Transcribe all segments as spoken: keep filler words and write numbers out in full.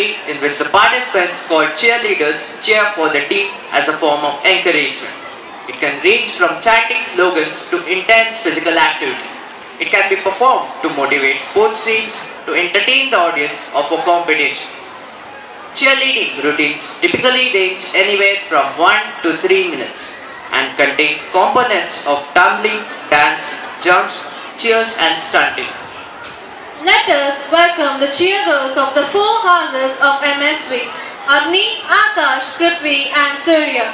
activity in which the participants called cheerleaders cheer for the team as a form of encouragement. It can range from chanting slogans to intense physical activity. It can be performed to motivate sports teams to entertain the audience of a competition. Cheerleading routines typically range anywhere from one to three minutes and contain components of tumbling, dance, jumps, cheers and stunting. Let us welcome the cheergirls of the four houses of M S V, Agni, Akash, Prithvi and Surya.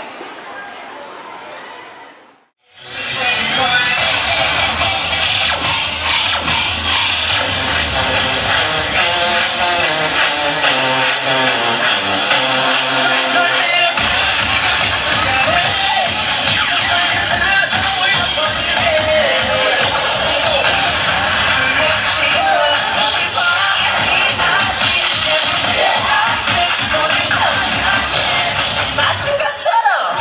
마침 같처럼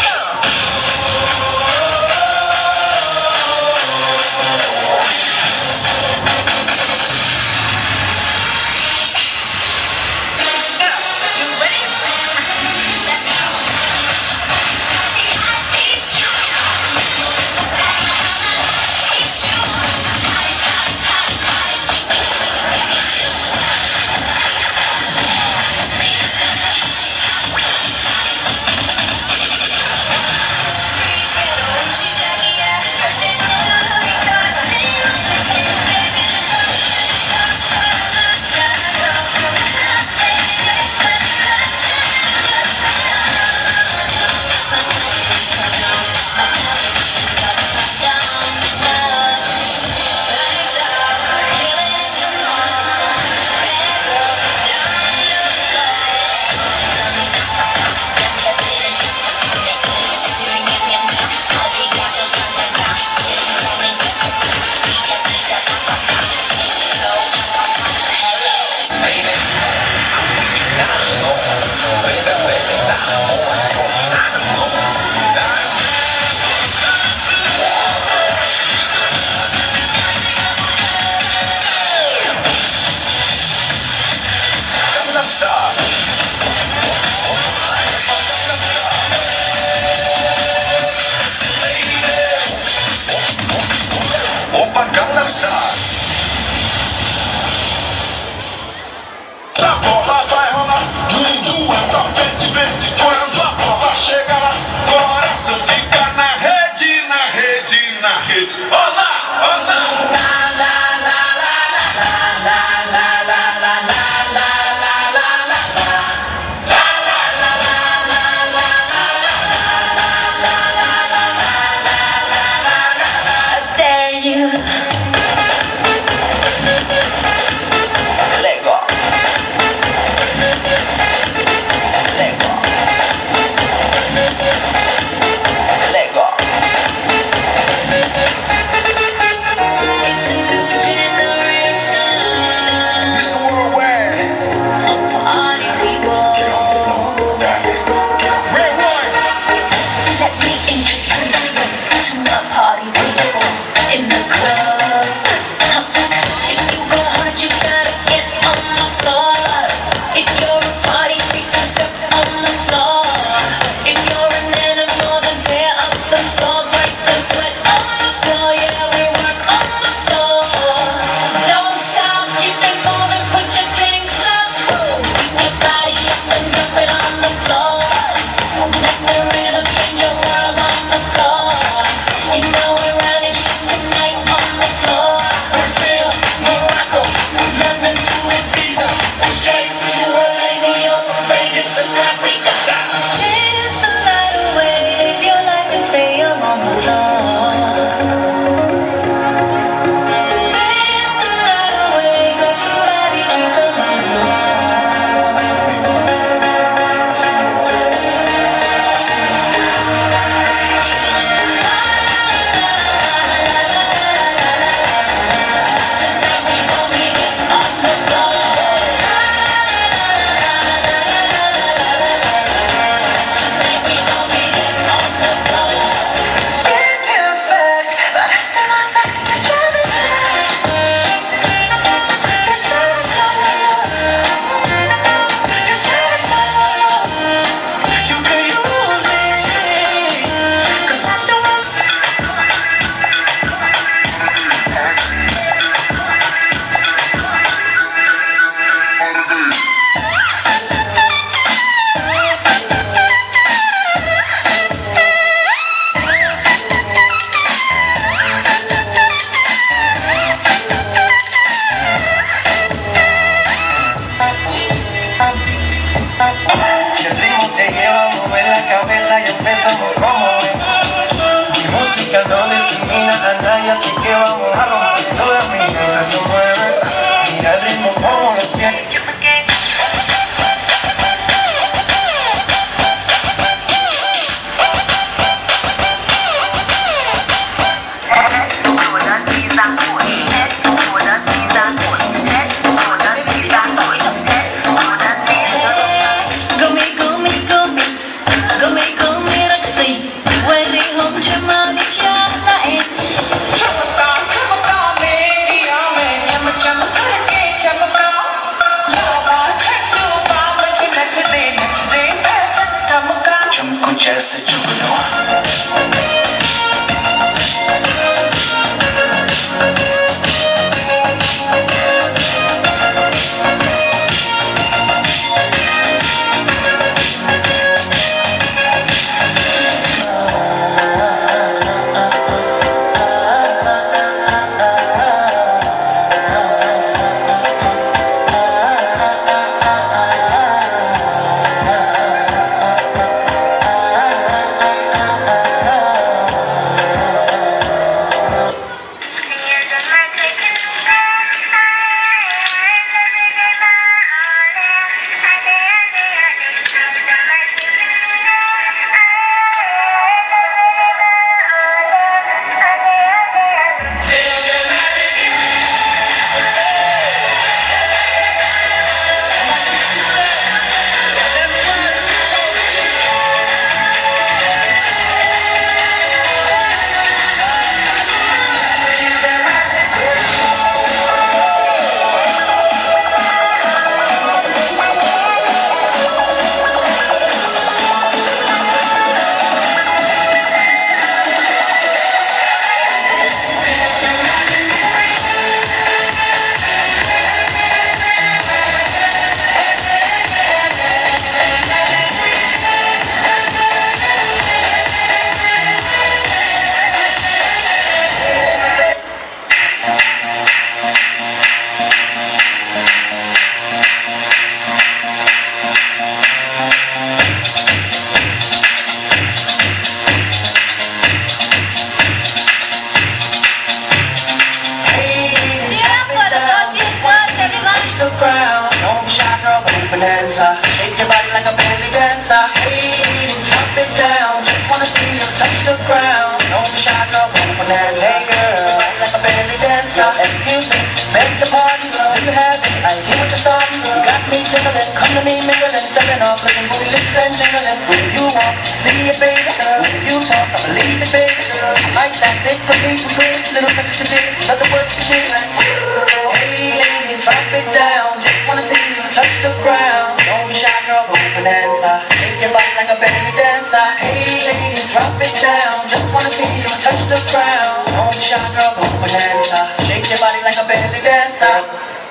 y así que vamos a romper toda mi vida se mueve. Mira el ritmo como los pies. जैसे जुगनू Bonanza, shake your body like a belly dancer. Hey, drop it down, just wanna see you touch the ground. Don't be shy, girl, go bonanza. Hey girl, body like a belly dancer. Excuse me, make the party, girl, you have it. I hear what you're starting, girl. You got me tingling, come to me mingling, stepping off, looking booty lips and jingling. When you walk, see it, baby girl. When you talk, I believe it, baby girl. I like that thick, petite, sweet, little sexy dick. Love the words you say like, hey ladies, drop it down, just wanna see you touch the ground. Don't be shy, girl, go bonanza. Shake your body like a belly dancer. Hey ladies, drop it down, just wanna see you touch the ground. Don't be shy, girl, go bonanza. Shake your body like a belly dancer.